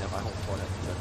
Der war auch vorletzter.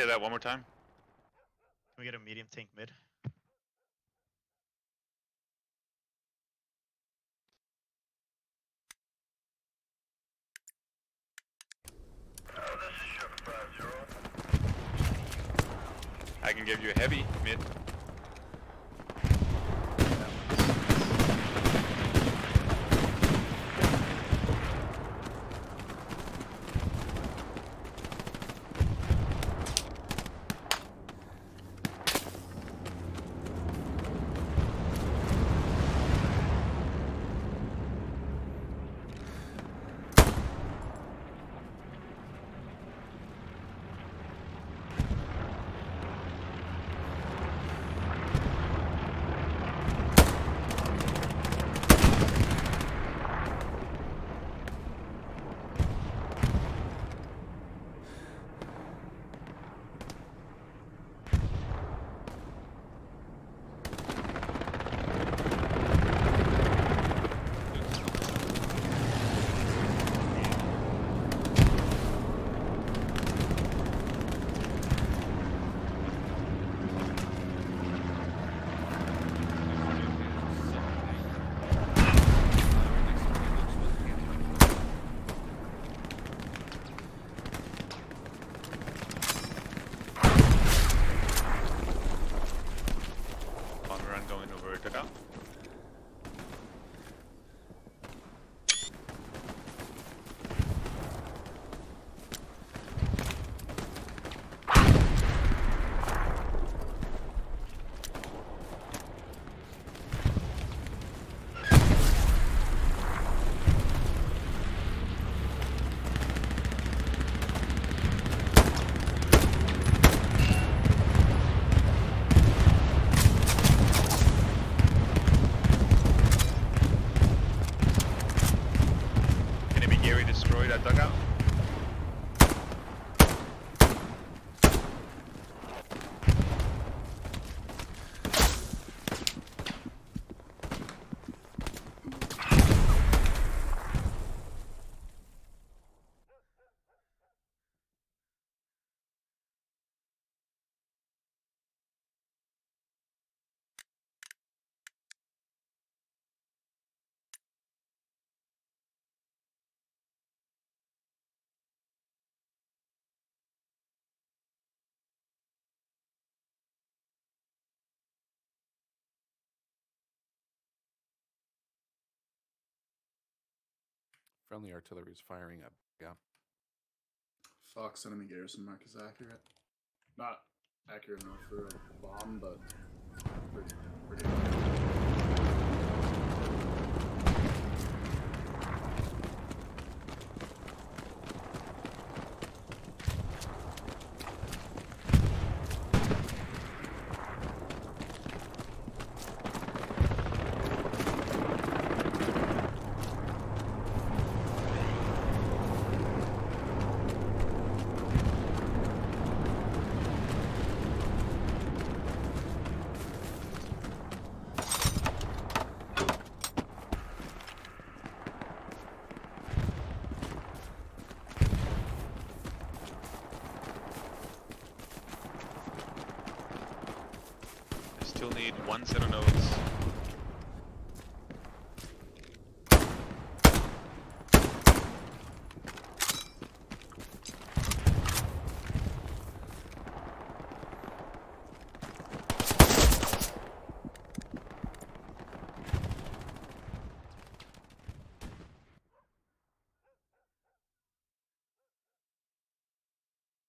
say that one more time? Can we get a medium tank mid? I can give you a heavy mid. That dugout. Friendly artillery is firing up. Yeah. Fox enemy garrison mark is accurate. Not accurate enough for a bomb, but pretty Still need one set of nodes.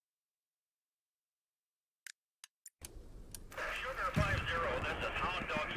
Sugar 5-0, this is Hound Dog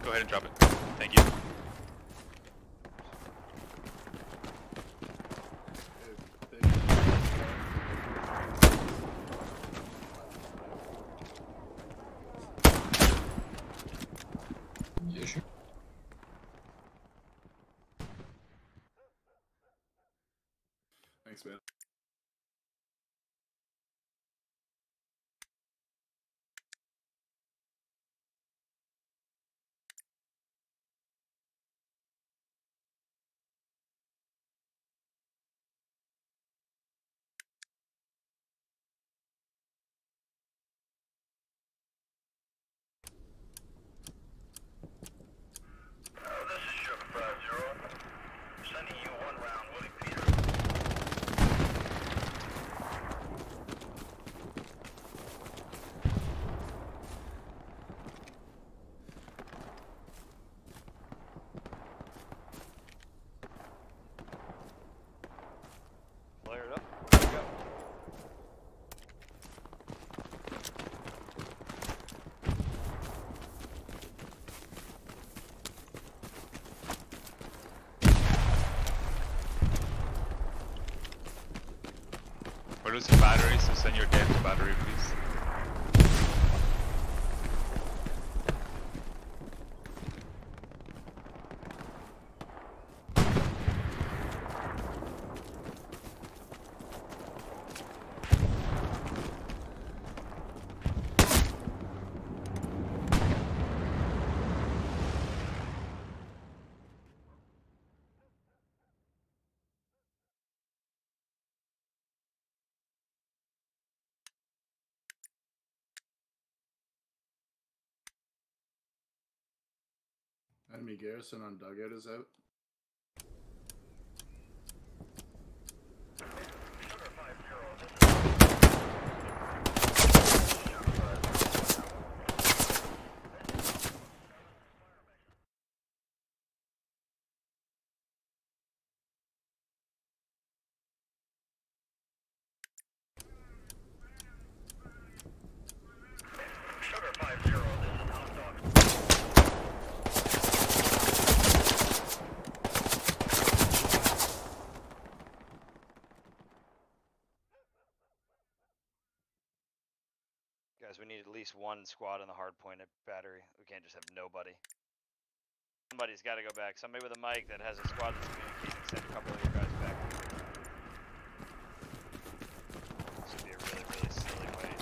Go ahead and drop it. Thank you. Yeah, sure. Thanks, man. Flare it up. There we go. We're losing battery, so send your dead to battery, please. Enemy garrison on dugout is out. Guys, we need at least one squad on the hard point at battery. We can't just have nobody. Somebody's got to go back. Somebody with a mic that has a squad that's communicating. Send a couple of your guys back. This would be a really, really silly way.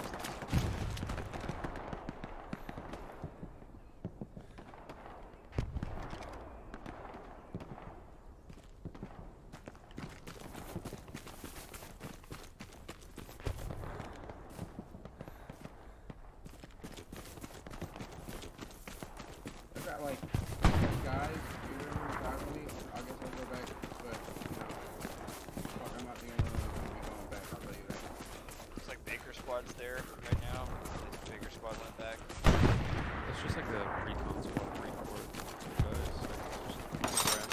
I've got like guys, either of them talking to me. I guess I'll go back, but no. Fuck, I'm not the only one who's gonna be going back, I'll tell you that. Looks like Baker squad's there right now. Baker squad went back. It's just like a recon squad, report guys. Just grass.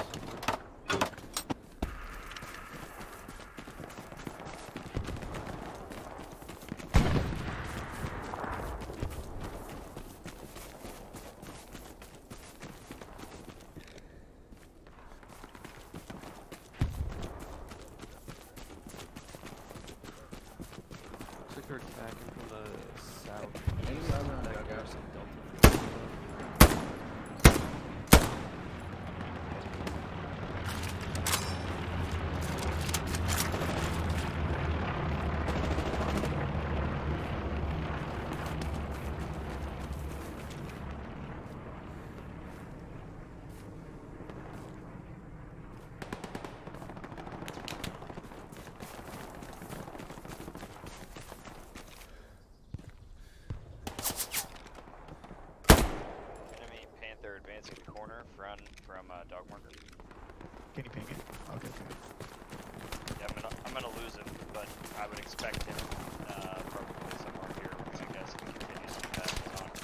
Looks like they're attacking from the south. Any other on dugout? Enemy Panther advancing the corner from dog marker. Can you ping it? Okay, okay. Yeah, I'm gonna lose him, but I would expect him probably somewhere here. I guess if he continues to pass his on.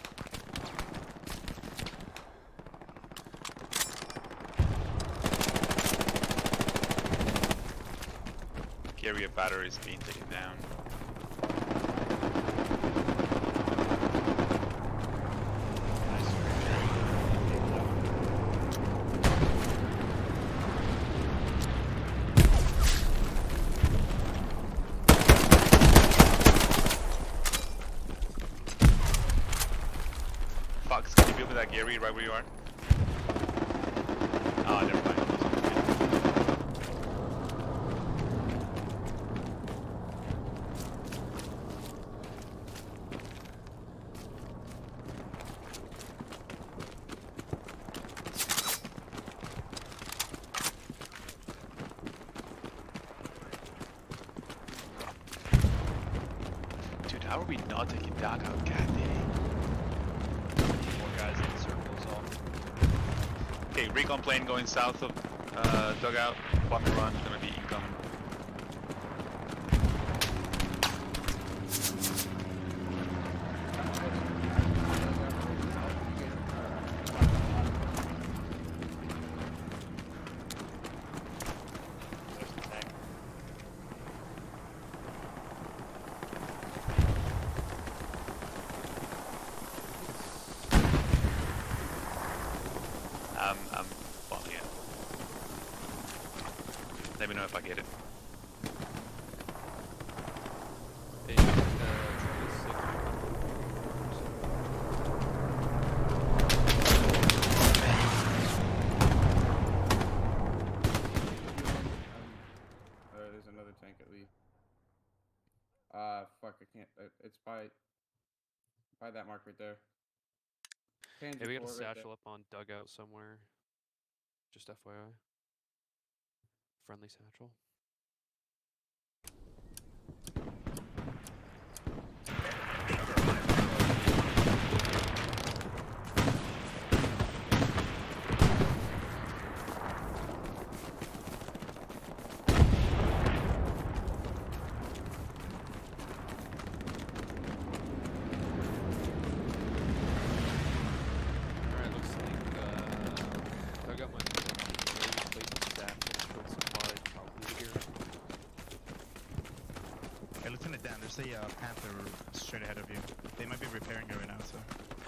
Carrier battery is being taken down. Nice. Gary, right where you are. Ah, never mind. Dude, how are we not taking that out? God dang. More guys in the circles all. Okay, recon plane going south of dugout. Bombing run gonna be incoming. There's the tank. I'm bombing it. Let me know if I get it. Hey, There's another tank at least. Fuck, I can't. It's by that mark right there. hey, we got a Pansy 4 right there. satchel up on dugout somewhere. Just FYI. Friendly satchel. Alright, looks like dugout might be placing satchel short supplied probably here. Hey, Lieutenant Dan, there's a Panther straight ahead of you. They might be repairing it right now, so.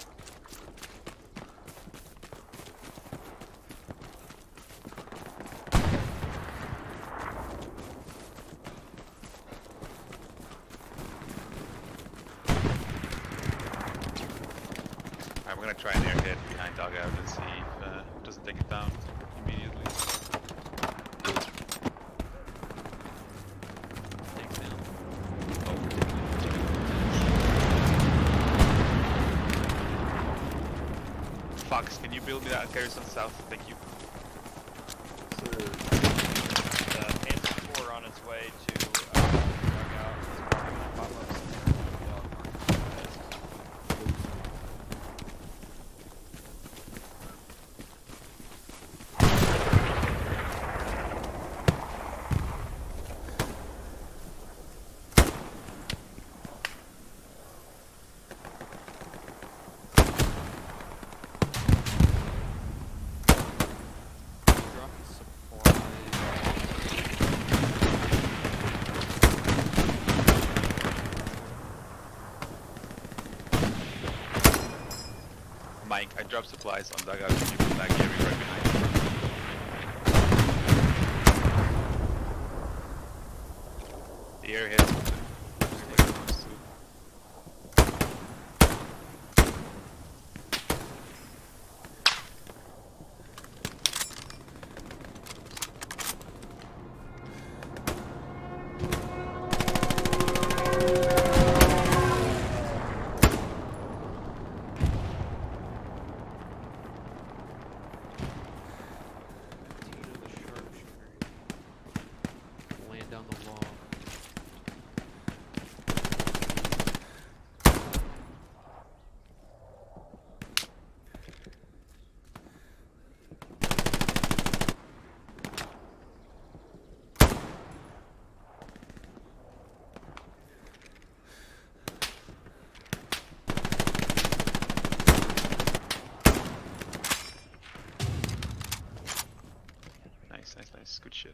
Alright, we're gonna try an airhead behind dugout and see if it doesn't take it down immediately. Takes down. Fox, can you build me that Garrison South? Thank you. Pansy 4 on its way to dugout. It's probably gonna pop up somewhere. Dog mark. Drop the supply. Mike, I dropped supplies on dugout. Can you put that Gary right behind you? The airhead's open. Everybody wants to. Tina the sharpshooter. Land down the wall. Nice, nice, nice. Good shit.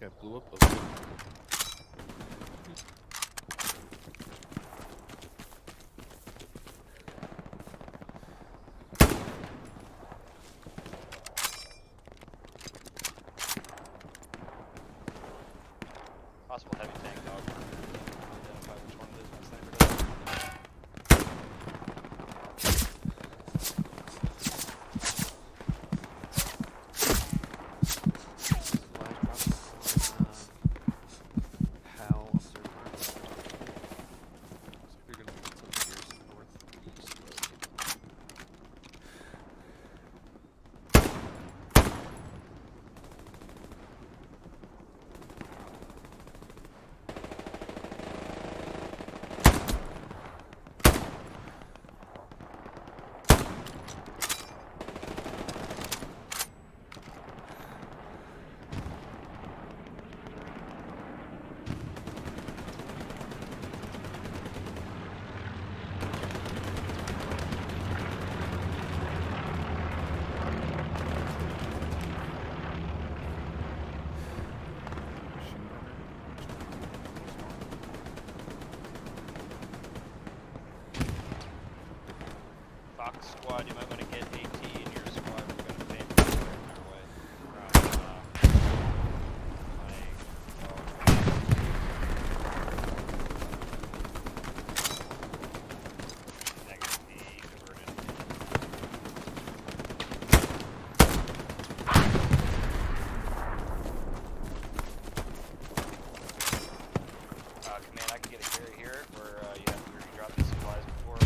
guy blew up over there. Possible heavy tank dog. Identify which one it is. My sniper does. Hal up there. Looks like they're gonna move some gears northeast. Fox squad, you might want to get AT in your squad. We're going to advance our way from negative B converted. Command, I can get a carry here where you have to drop the supplies before.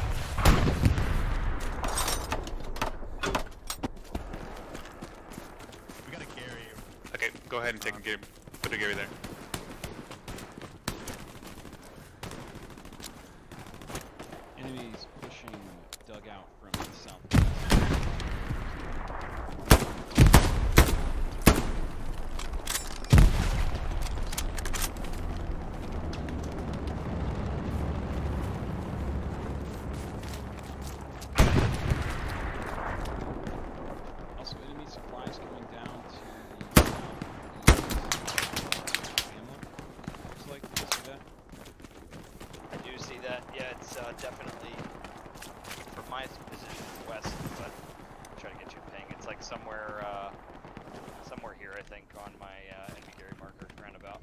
We got a Gary. Okay, go ahead and take a Gary. Put a Gary there. Enemies pushing dugout from the south. Also, enemy supplies coming down to the southeast. Hamlet. Looks like. You see that? I do see that. Yeah, it's definitely from my position west, but I'll try to get you a ping. It's like somewhere here, I think, on my enemy Gary marker roundabout.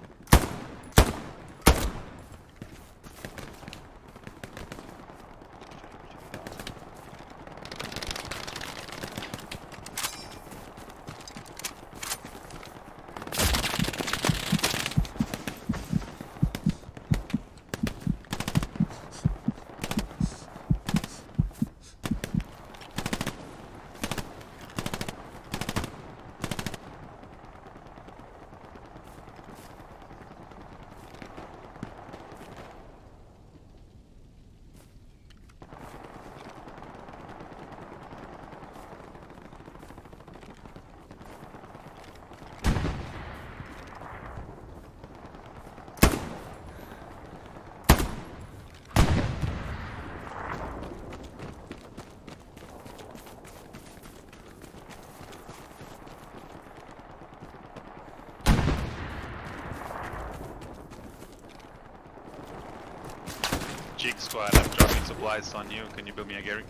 Jig squad, I'm dropping supplies on you. Can you build me a Gary?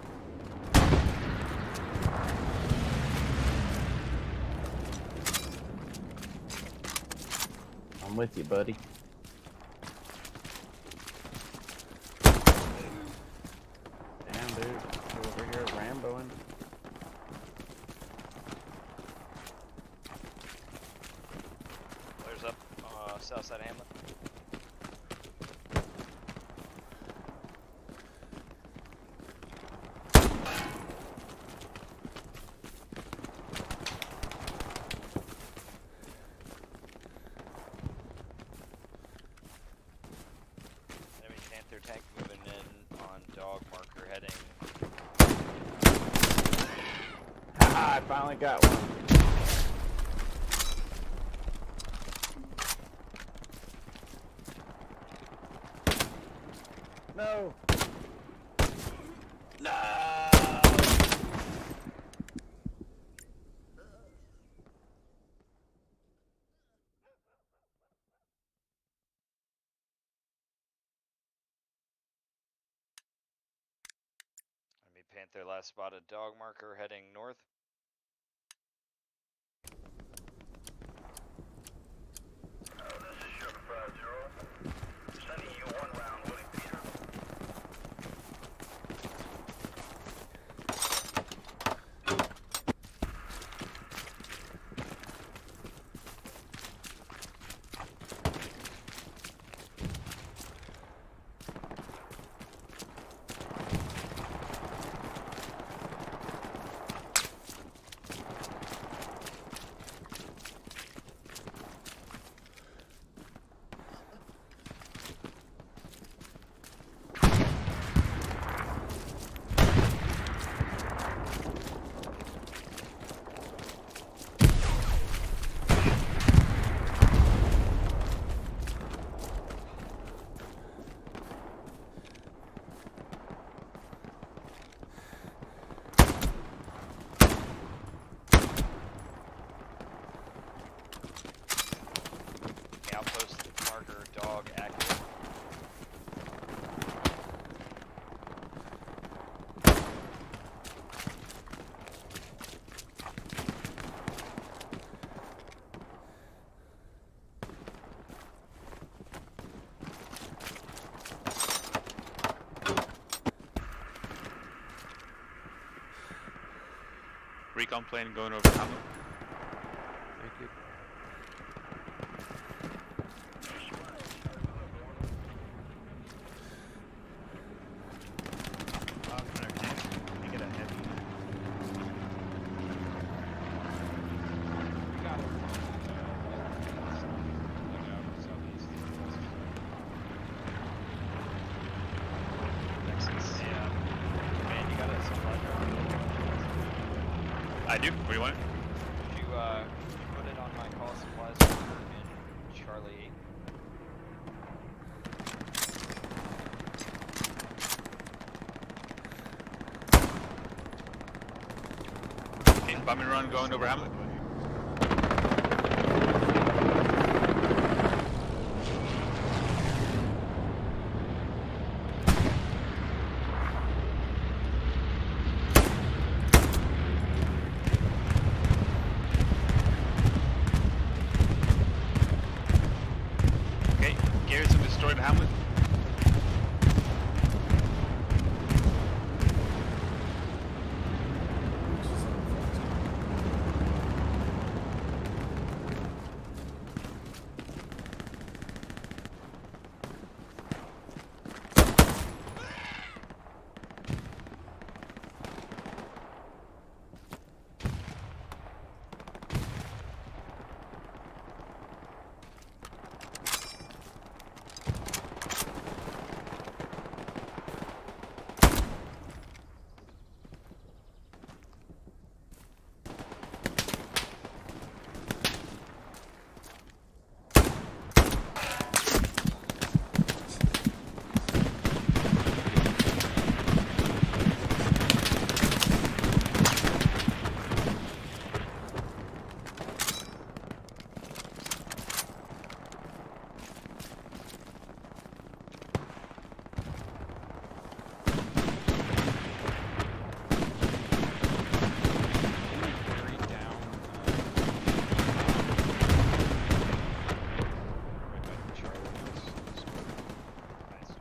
I'm with you, buddy. Damn, dude. You're over here Ramboing. There's up south side of Hamlet. Enemy Panther tank moving in on dog marker heading. Ah, I finally got one. No. No. Panther last spotted dog marker heading north. Outpost marker dog active. Recon plane going over Hamlet. Thank you. Can get a heavy? We got it. Southeast. Yeah. Man, you got a supply drop? I do. What do you want? Could you put it on my call supplies marker in Charlie 8? Okay, bombing run going over Hamlet. Okay, Garrison destroyed Hamlet. Buried down. Right by the Charlie house. Nice.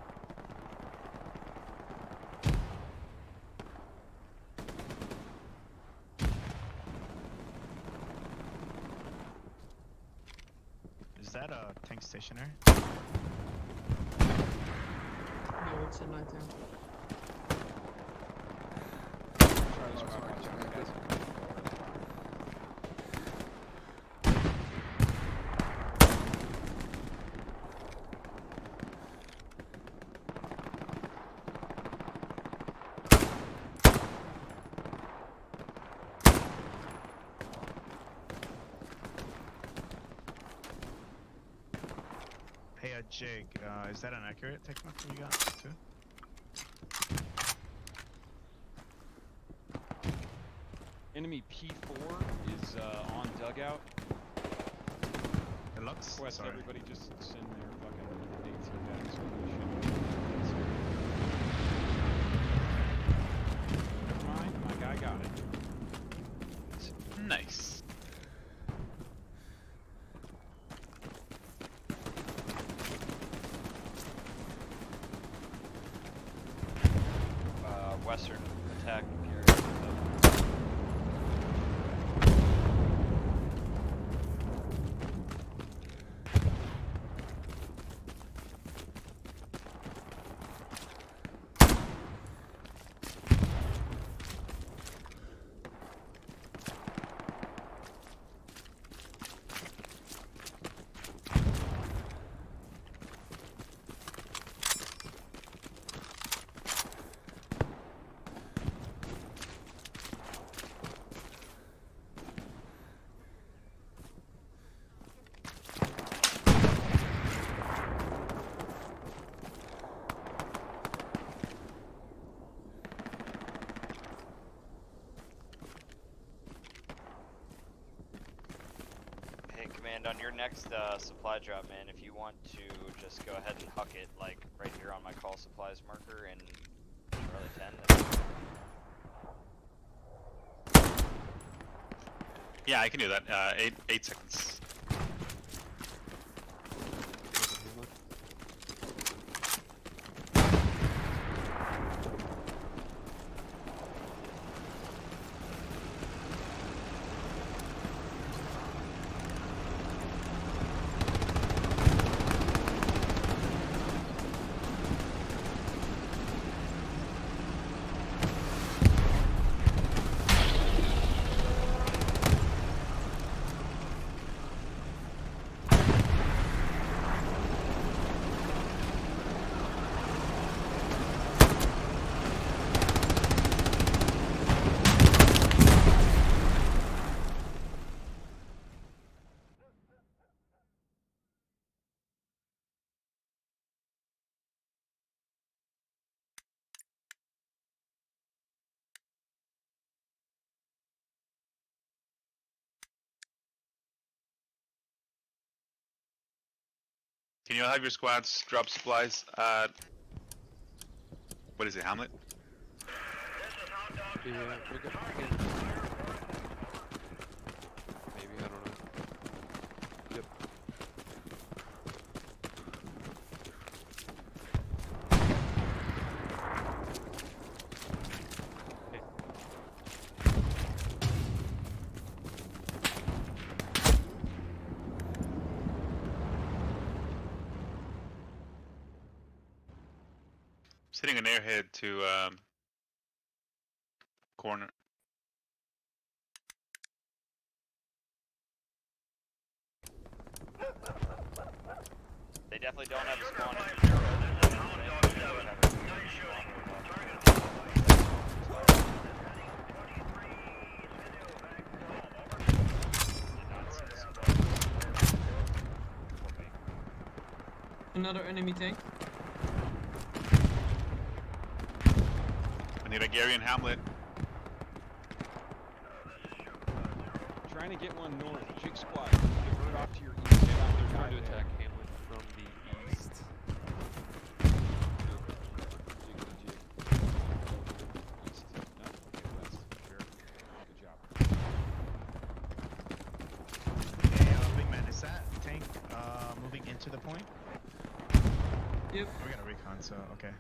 Is that a tank stationary? No, it's in my turn. Charlie's mark, watch out, guys. Hey, Jake, is that an accurate tech mark you got too? Enemy P4 is on dugout. It looks. Request Sorry. everybody just send their fucking AT back so we should. Got it. Nice. Western attack area. Command, on your next supply drop, man, if you want to just go ahead and huck it, like, right here on my call supplies marker in Charlie 10. Yeah, I can do that. 8 seconds. Can you all have your squads drop supplies at, what is it, Hamlet? Yeah, we're good. Maybe, I don't know. Yep. Sitting an airhead to corner. They definitely don't have a spawn in the barrel. Another enemy tank. I need a Gary and Hamlet. Trying to get one north. Jig squad. Divert off to your east. Get out They're there. trying to attack Hamlet from the east. Jig. East. No? Okay, west. Sure. Good job. Hey, big man, is that tank moving into the point? Yep. We got a recon, so okay.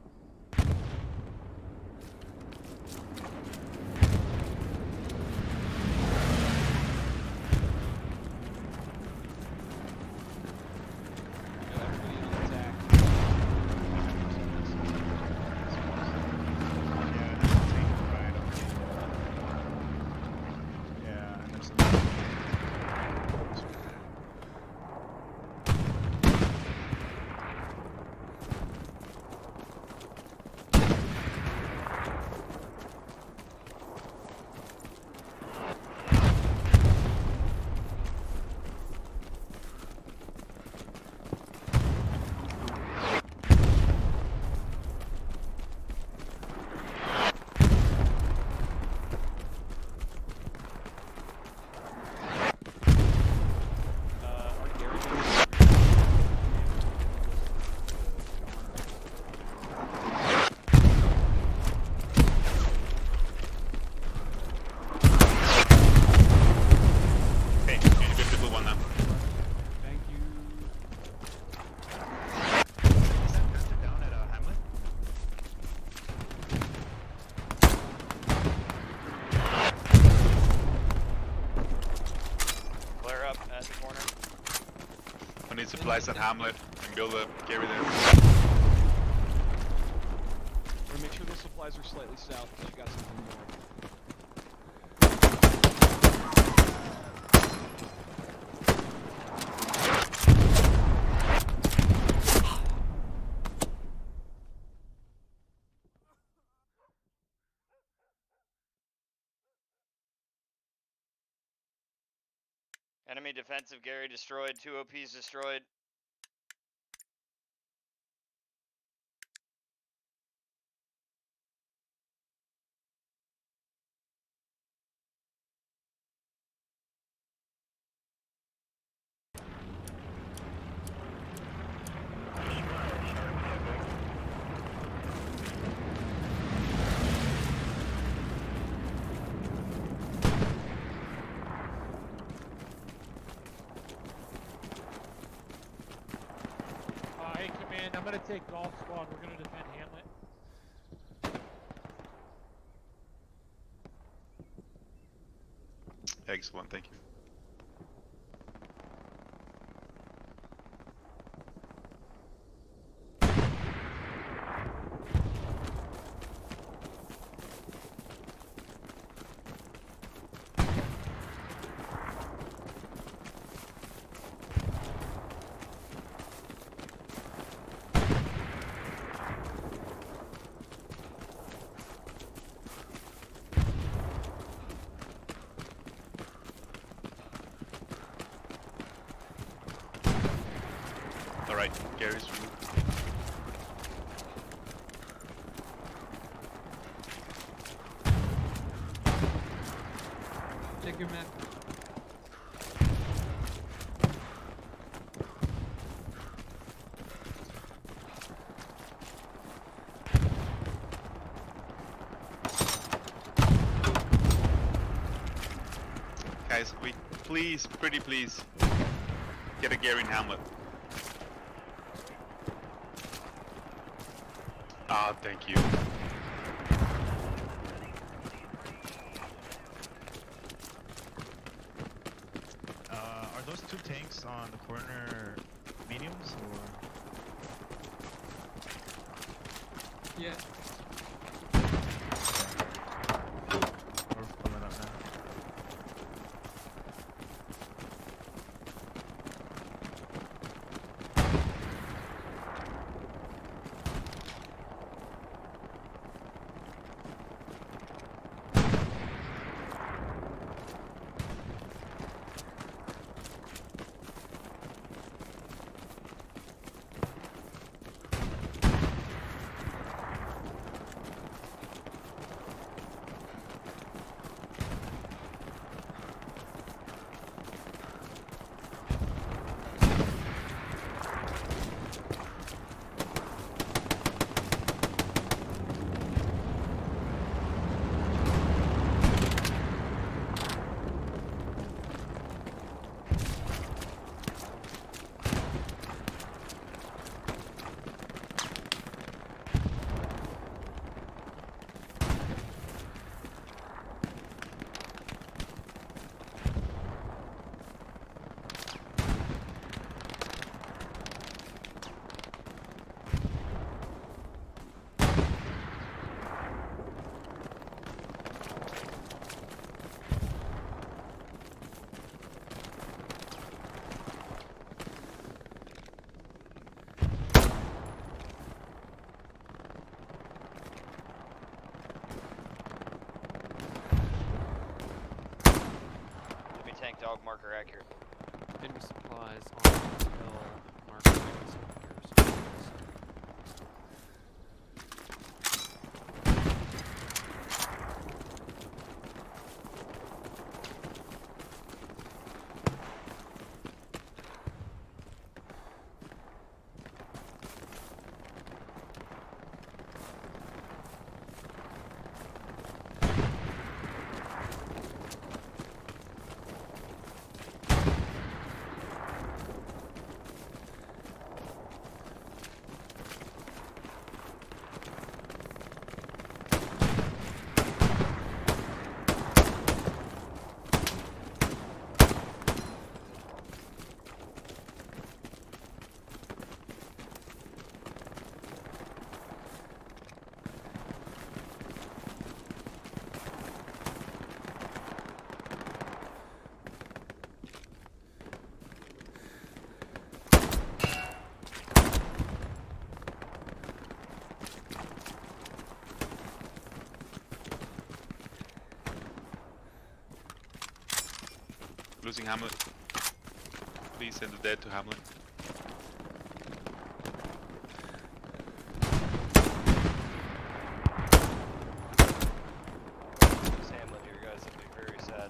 Everybody in attack. Yeah, there's a tank right over here. Yeah, and there's some. need supplies at Hamlet and build a Gary there. We're gonna make sure those supplies are slightly south because you got something more. Enemy defensive Gary destroyed. 2 OPs destroyed. Hey, command, I'm gonna take Golf Squad. We're gonna defend Hamlet. Excellent, thank you. Alright, Gary's removed. Check your map. Guys, we please, pretty please, get a Gary in Hamlet. Ah, thank you. Are those 2 tanks on the corner mediums or? Yeah. We're pulling up now. Tank dog marker accurate. Enemy supplies on the hill. Marker enemy supplies. Losing Hamlet. Please send the dead to Hamlet. Lose Hamlet here, guys. That'd be very sad.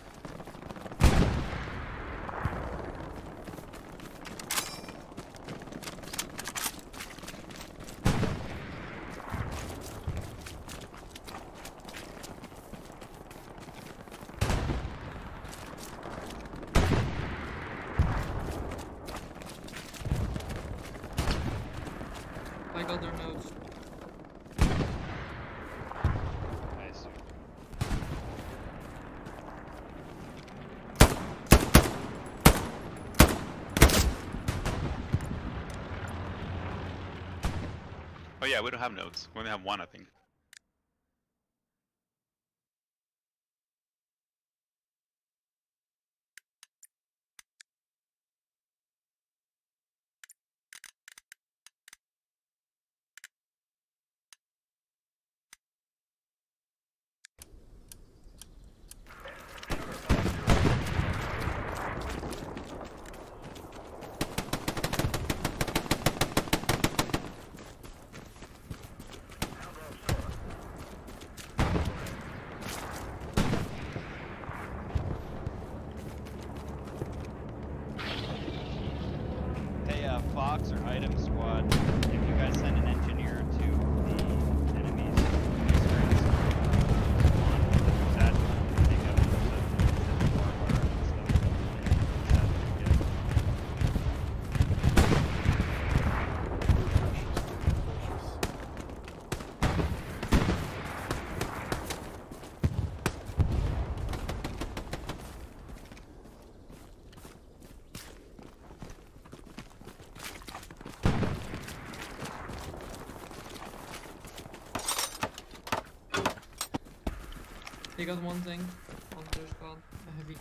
I got their nose. Nice. Oh yeah, we don't have nodes. We only have one, I think. Hey, Fox or Item Squad, if you guys send an engineer to the enemy's experience on that, take out the warfare and stuff. They got one thing on their squad, a heavy.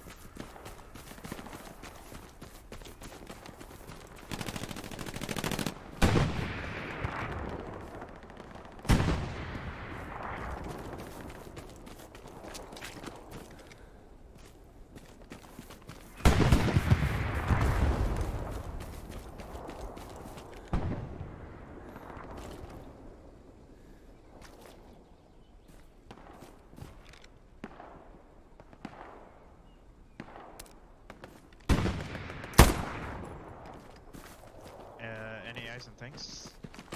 Any eyes and tanks?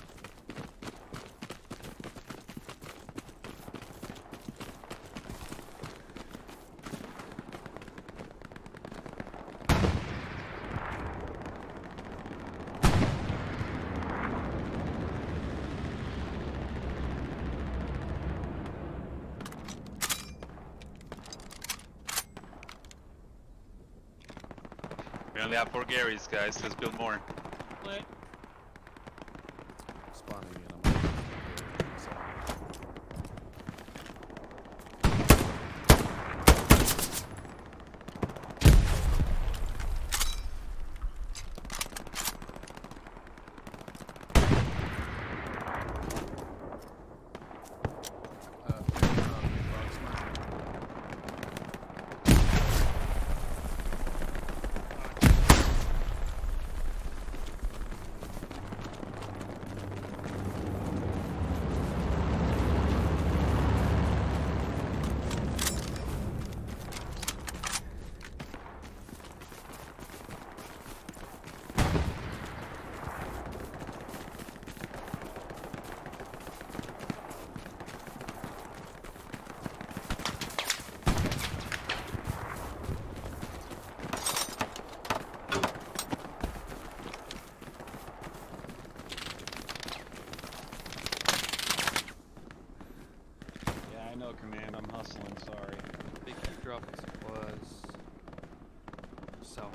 We only have 4 Garys, guys. Let's build more. Lit. Spawning in. Command, I'm hustling, sorry. They keep dropping supplies south.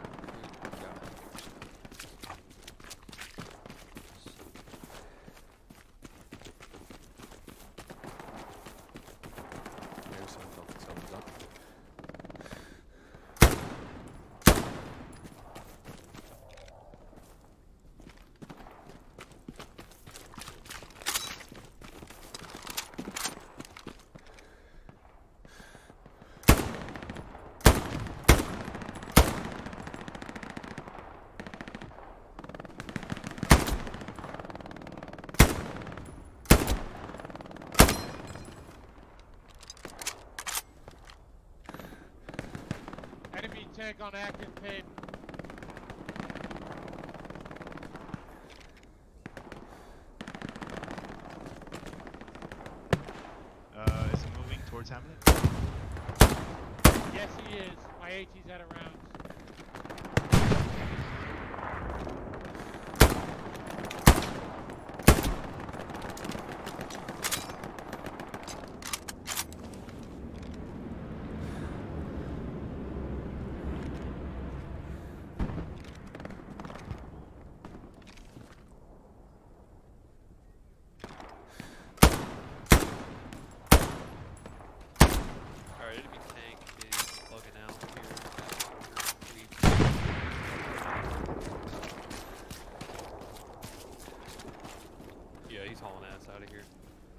There's some fucking someone's up. tank on active pin. Is he moving towards Hamlet? Yes, he is. My AT's out of rounds. Alright, enemy tank is plugging out here. Yeah, he's hauling ass out of here.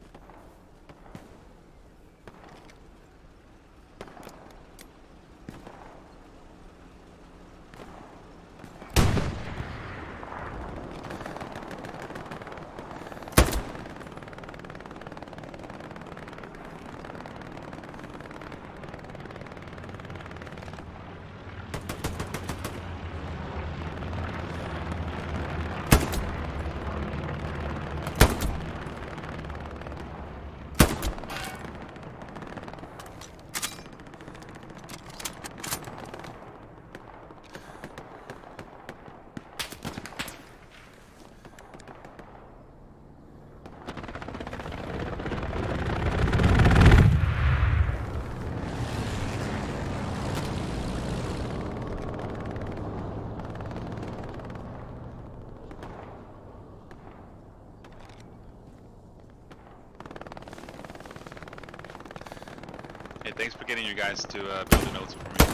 Hey, thanks for getting you guys to build the notes for me.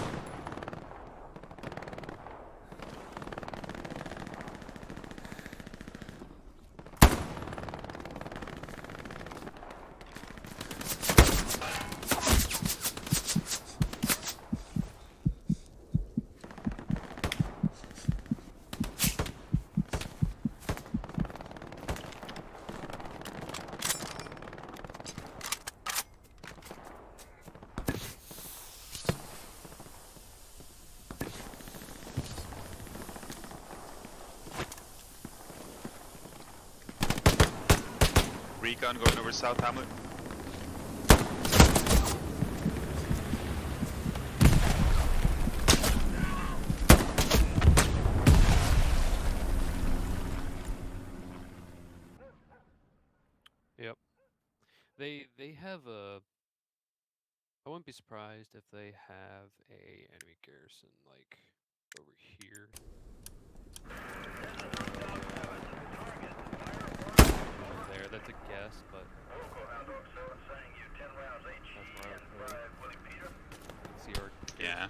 Recon going over South Hamlet. Yep. They have a. I wouldn't be surprised if they have a enemy garrison like over here. There, that's a guess, but that's where I would see our Yeah.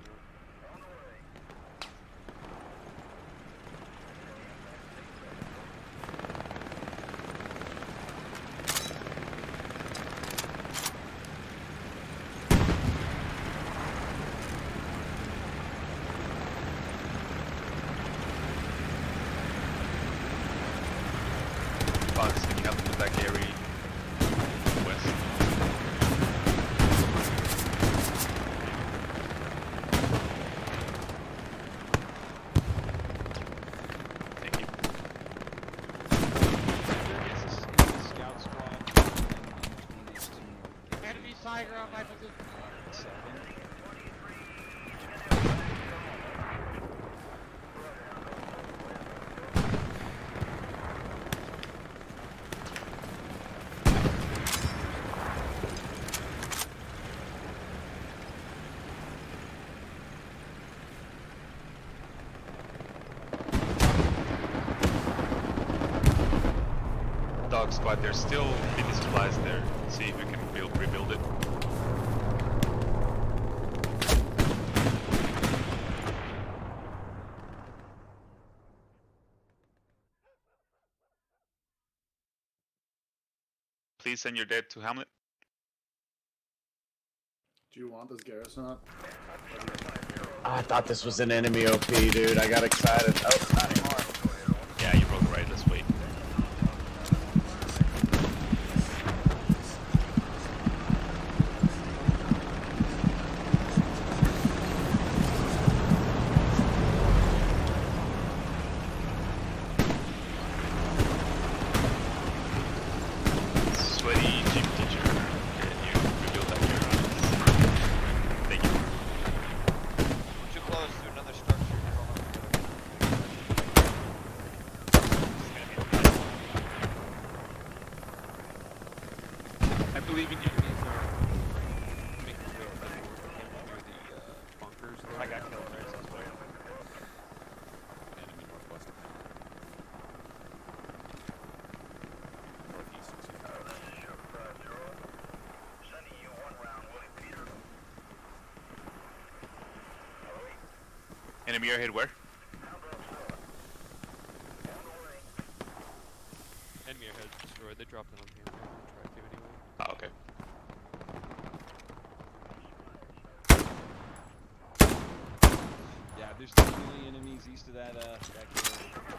Fox, can you help me with that Gary West? Thank you. Scout squad. Enemy Tiger on my position. Dog squad, there's still mini supplies there. See if we can rebuild it. Please send your dead to Hamlet. Do you want this garrison up? I thought this was an enemy OP, dude. I got excited. Oh, not anymore. Yeah, you broke right. Let's wait. I got killed, right? So that's what I got. Enemy northwest. Northeast, excuse me. Enemy airhead where? Enemy airhead destroyed. They dropped it on here. Try to anyway. Oh, okay. Yeah, there's definitely enemies east of that kill.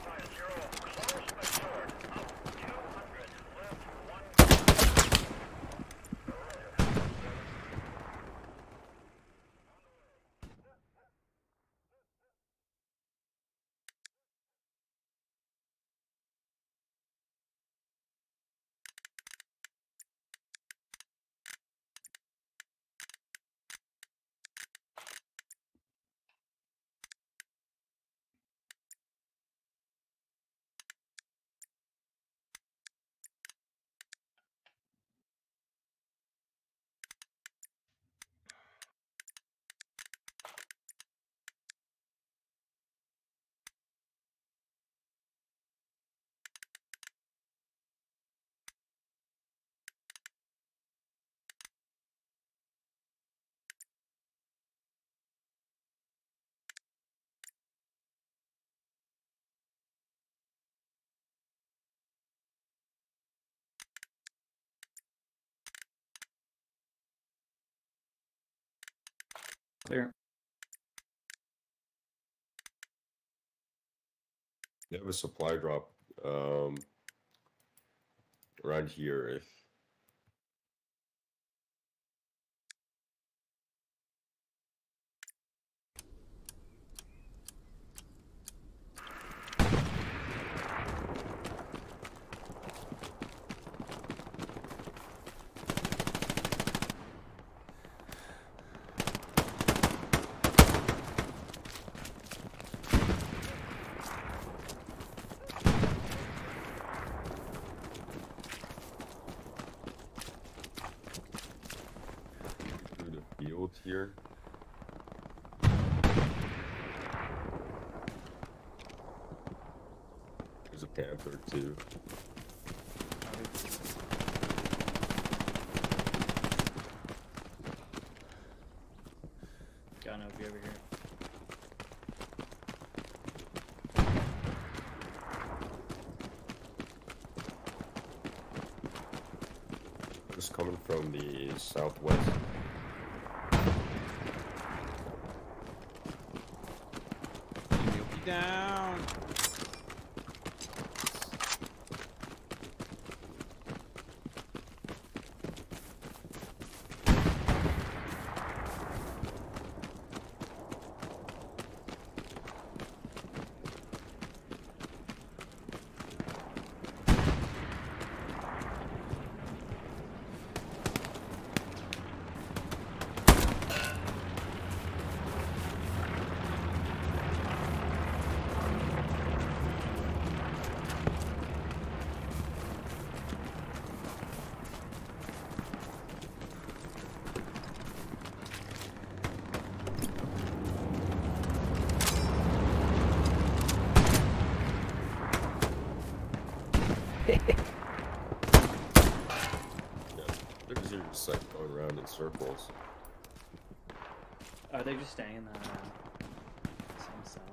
Clear. They have a supply drop around here. If through the field here. There's a panther too. Got no over here. It's coming from the southwest. Enemy OP down. There's your sight going around in circles. Are they just staying in the same cell?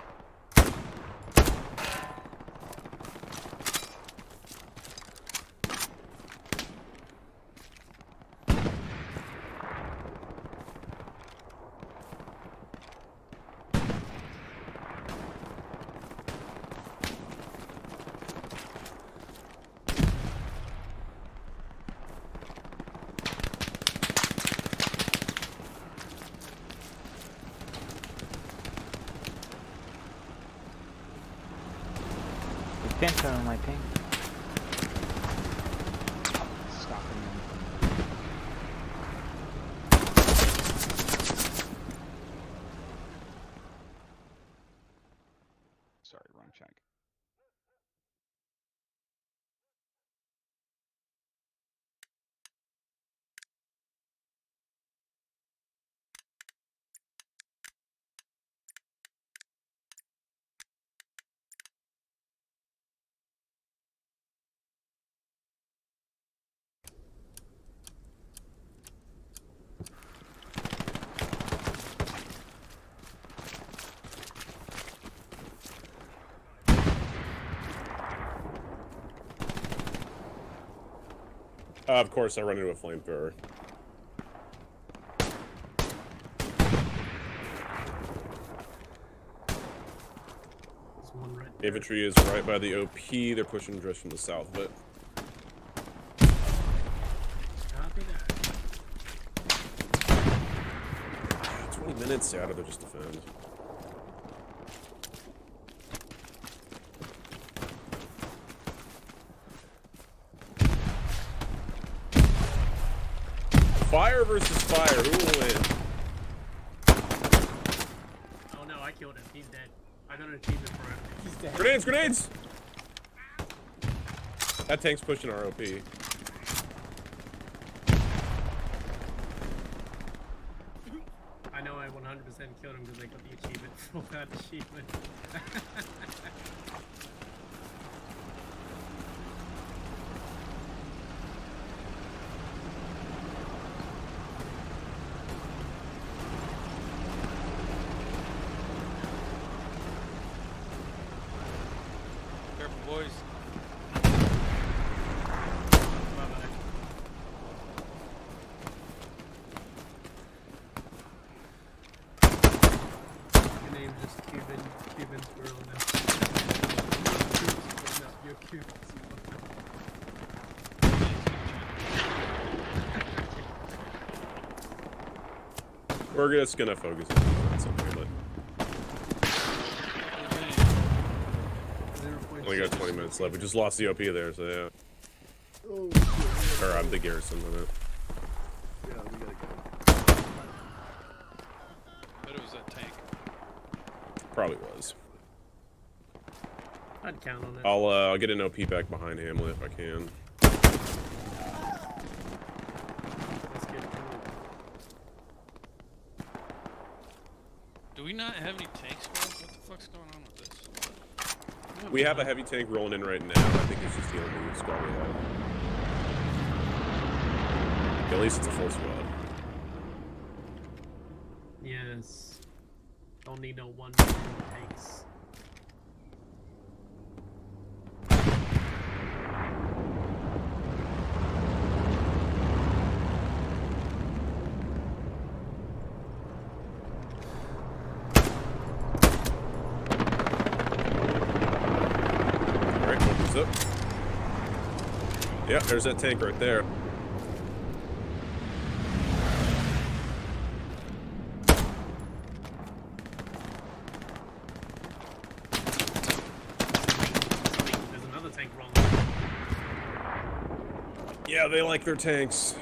Phantom on my ping. Stopping them. Sorry, wrong check. Of course, I run into a flamethrower. Infantry is right by the OP. They're pushing just from the south of it. 20 minutes? Yeah, they'll just defend. Fire versus fire. Who will win? Oh no, I killed him. He's dead. I got an achievement for him. He's dead. Grenades! Grenades! That tank's pushing our OP. I know I 100% killed him because I got the achievement for that achievement. Careful, boys. Your name just Cuban squirrel now. No, you're Cuban. We're just gonna focus on something, but only got 20 minutes left. We just lost the OP there, so yeah. Oh, Or I'm the garrison on it. yeah, we gotta go. Bet it was that tank. Probably was. I'd count on it. I'll get an OP back behind Hamlet if I can. Let's get to it. Do we not have any tank squads? What the fuck's going on with this? We have a heavy tank rolling in right now. I think it's just the only squad we have. At least it's a full squad. Yes. Don't need no one tanks. Alright, focus up. Yeah, there's that tank right there. There's another tank rolling. Yeah, they like their tanks.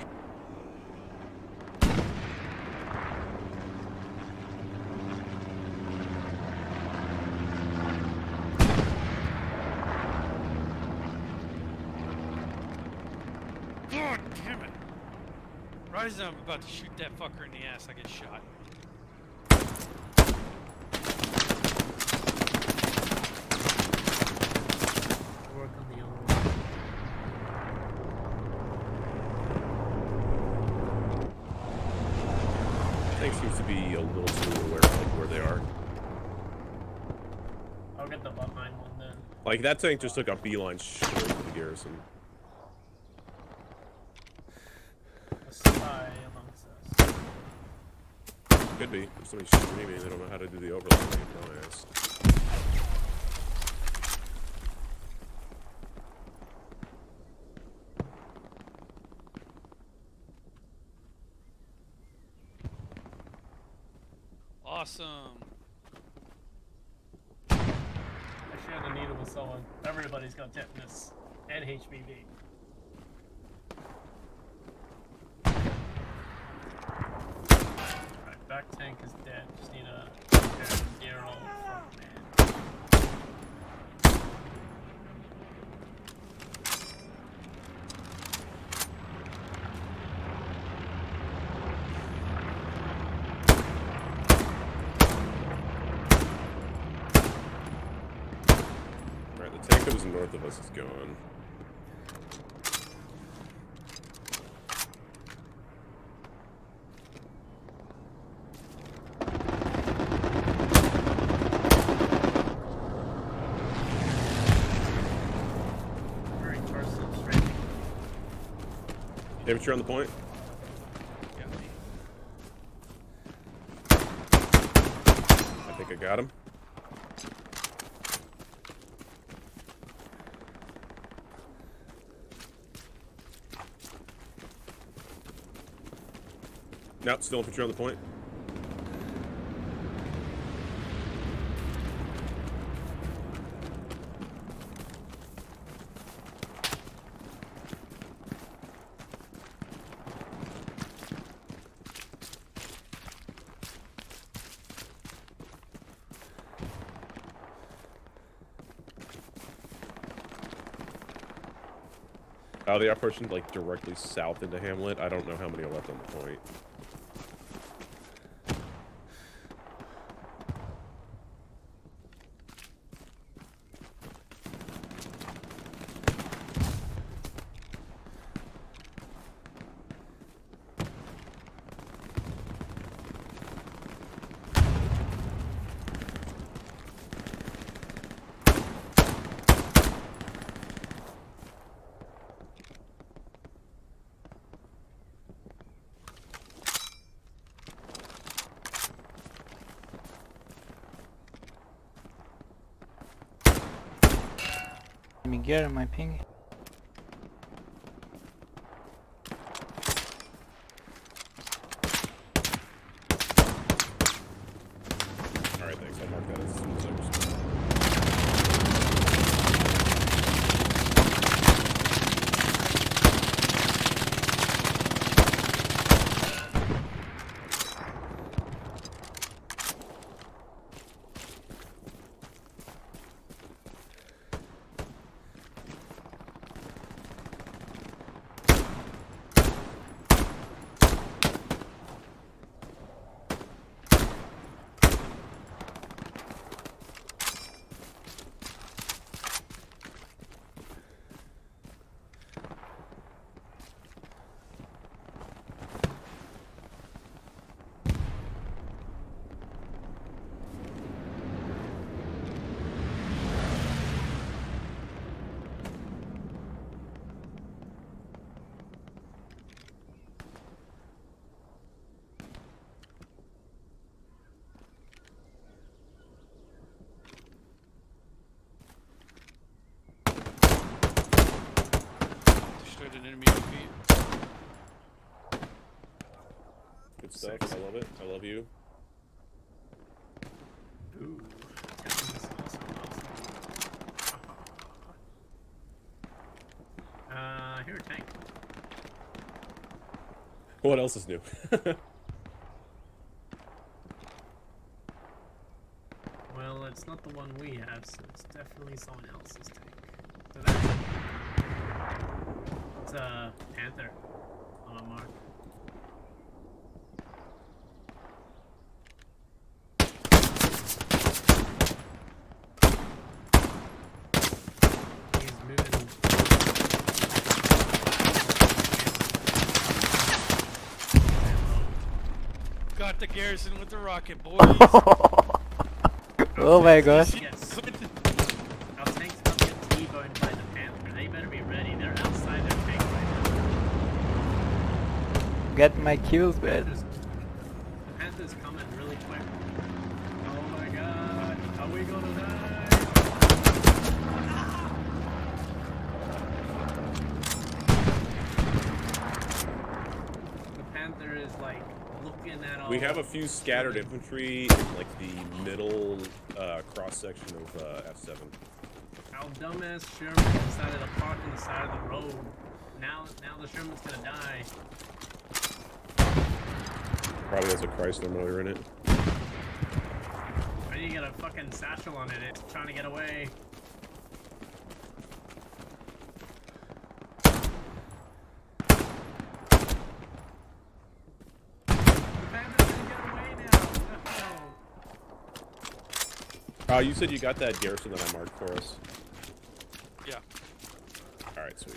God damn it! Right as I'm about to shoot that fucker in the ass, I get shot. Work on the other one. Tank seems to be a little too aware of like, where they are. I'll get the behind one then. Like, that tank just took a beeline straight to the garrison. A spy amongst us. Could be. If somebody's screaming, they don't know how to do the overlay. Nice. Awesome. I share the needle with someone. Everybody's got tetanus and HPV. Alright, back tank is dead. Just need a Daryl front man. Alright, the tank that was north of us is gone. Very torso straight. Infantry on the point. I think I got him. Nope, still infantry on the point. They are pushing like directly south into Hamlet. I don't know how many are left on the point. Let me get my ping. Alright, thanks. I'll mark that as soon as I respond. Destroyed an enemy OP. Good stuff. I love it. I love you. Ooh. Here, tank. What else is new? Well, it's not the one we have, so it's definitely someone else's tank. So that's... It's a Panther on a mark. He's moving. Got the garrison with the rocket, boys. Oh my gosh. Yes. Our tank's not get T-boned by the Panther. They better be ready. They're outside their tank right now. Get my kills, man. The Panther's coming really quick. Oh my god. Are we gonna die? The Panther is like looking at all. We have a few scattered infantry in like the middle cross section of F7. Our dumbass Sherman decided to park on the side of the road. Now the Sherman's gonna die. Probably has a Chrysler motor in it. I need to get a fucking satchel on it. It's trying to get away. You said you got that garrison that I marked for us. Yeah. Alright, sweet.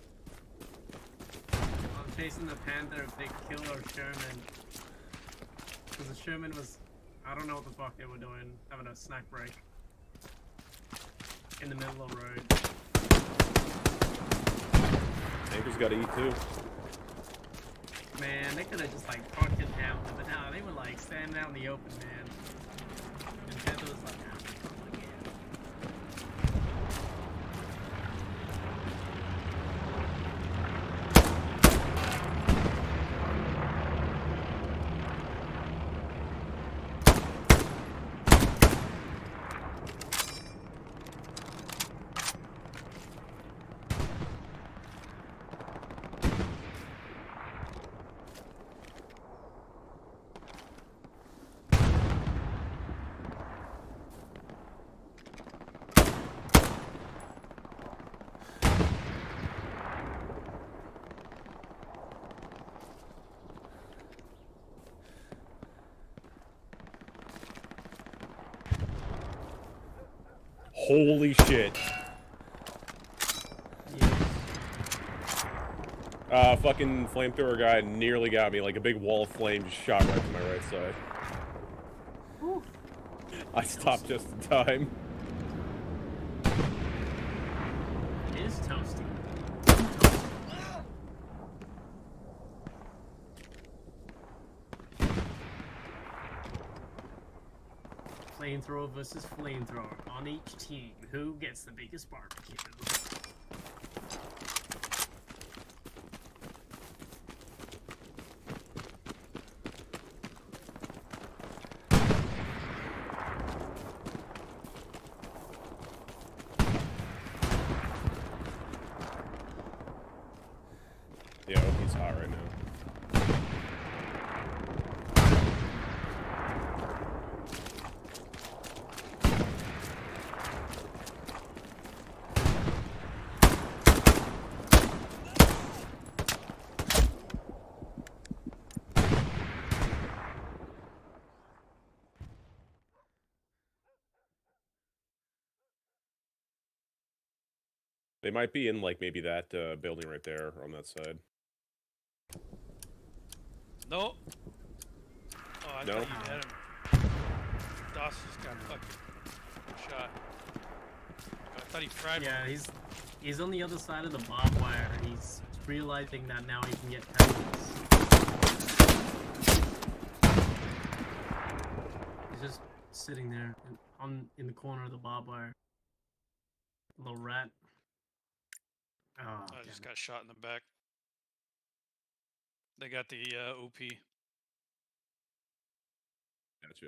I'm chasing the Panther if they kill our Sherman. Because the Sherman was... I don't know what the fuck they were doing. Having a snack break. In the middle of the road. Anchor's got to eat too. man. They could have just like parked it down, but no, they were like standing out in the open, man. And Panther was like, nah, fuck yeah. Holy shit. Fucking flamethrower guy nearly got me. Like a big wall of flame just shot right to my right side. Whew. I stopped just in time. It is toasty. Flamethrower versus flamethrower on each team. Who gets the biggest barbecue? Yeah, he's hot right now. They might be in, like, maybe that building right there on that side. No. Oh, I No? thought you had him. Doss just got fucking shot. I thought he fried Yeah, one. he's on the other side of the barbed wire. He's realizing that now he can get penalties. He's just sitting there in the corner of the barbed wire. Little rat. Oh, I just got shot in the back. They got the OP. Gotcha.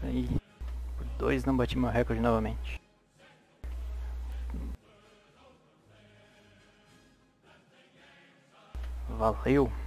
Aí, por 2 não bati meu recorde novamente. Valeu!